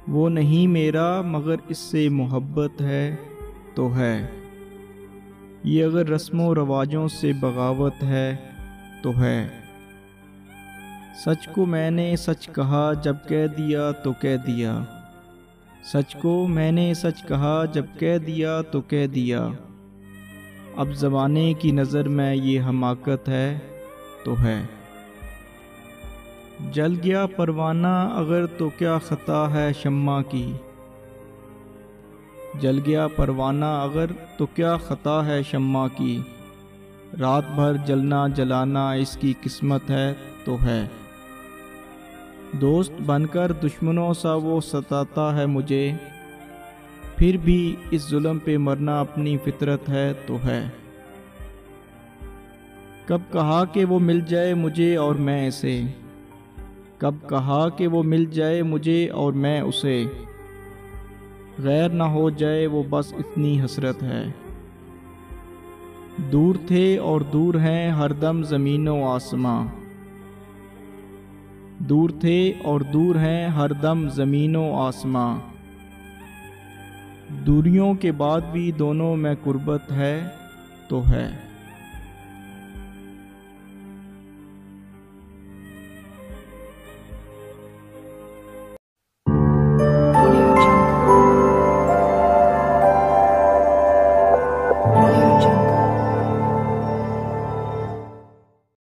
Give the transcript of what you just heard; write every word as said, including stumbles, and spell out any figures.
वो नहीं मेरा मगर इससे मोहब्बत है तो है। ये अगर रस्मों रवाजों से बगावत है तो है। सच को मैंने सच कहा जब कह दिया तो कह दिया। सच को मैंने सच कहा जब कह दिया तो कह दिया। अब ज़माने की नज़र में ये हमाकत है तो है। जल गया परवाना अगर तो क्या ख़ता है शम्मा की। जल गया परवाना अगर तो क्या ख़ता है शम्मा की। रात भर जलना जलाना इसकी किस्मत है तो है। दोस्त बनकर दुश्मनों सा वो सताता है मुझे। फिर भी इस जुल्म पे मरना अपनी फितरत है तो है। कब कहा कि वो मिल जाए मुझे और मैं इसे। कब कहा कि वो मिल जाए मुझे और मैं उसे। गैर ना हो जाए वो बस इतनी हसरत है। दूर थे और दूर हैं हरदम ज़मीनों आसमां। दूर थे और दूर हैं हरदम ज़मीनों आसमां। दूरियों के बाद भी दोनों में कुर्बत है तो है।